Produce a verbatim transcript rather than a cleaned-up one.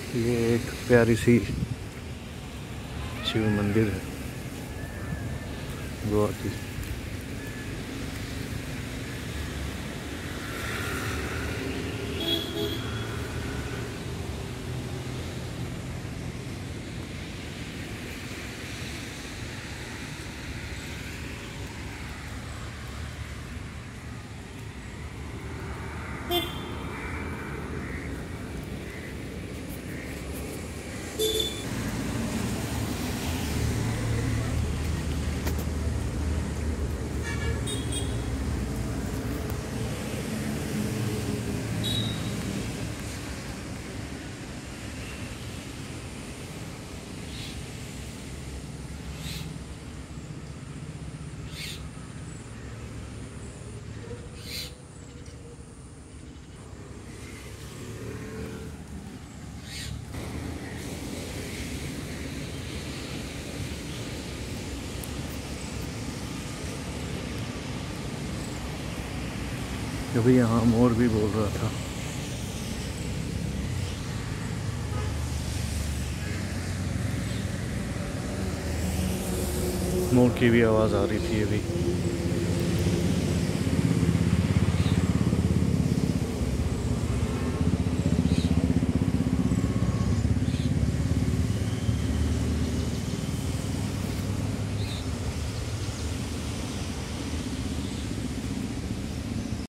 ये एक प्यारी सी शिव मंदिर है गोवा की। कभी यहाँ मोर भी बोल रहा था। मोर की भी आवाज़ आ रही थी अभी।